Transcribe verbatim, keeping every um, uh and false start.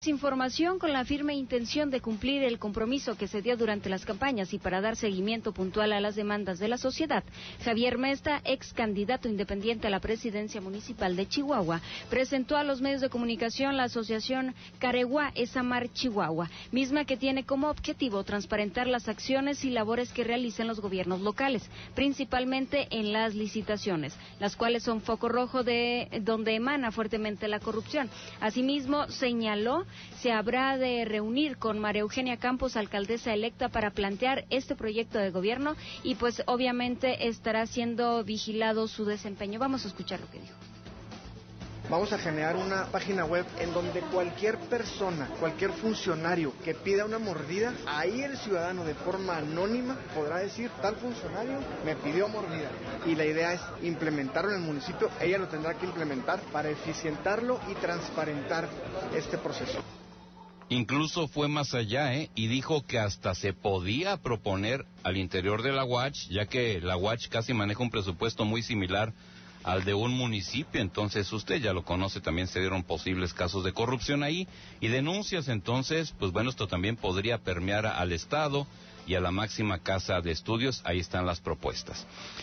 Información con la firme intención de cumplir el compromiso que se dio durante las campañas y para dar seguimiento puntual a las demandas de la sociedad. Javier Mesta, ex candidato independiente a la presidencia municipal de Chihuahua, presentó a los medios de comunicación la asociación Careguá Esamar Chihuahua, misma que tiene como objetivo transparentar las acciones y labores que realizan los gobiernos locales, principalmente en las licitaciones, las cuales son foco rojo de donde emana fuertemente la corrupción. Asimismo, señaló se habrá de reunir con María Eugenia Campos, alcaldesa electa, para plantear este proyecto de gobierno y pues obviamente estará siendo vigilado su desempeño. Vamos a escuchar lo que dijo. Vamos a generar una página web en donde cualquier persona, cualquier funcionario que pida una mordida, ahí el ciudadano de forma anónima podrá decir, tal funcionario me pidió mordida. Y la idea es implementarlo en el municipio, ella lo tendrá que implementar para eficientarlo y transparentar este proceso. Incluso fue más allá, ¿eh? Y dijo que hasta se podía proponer al interior de la U A C H, ya que la U A C H casi maneja un presupuesto muy similar al de un municipio, entonces usted ya lo conoce, también se dieron posibles casos de corrupción ahí y denuncias, entonces, pues bueno, esto también podría permear al Estado y a la máxima casa de estudios, ahí están las propuestas.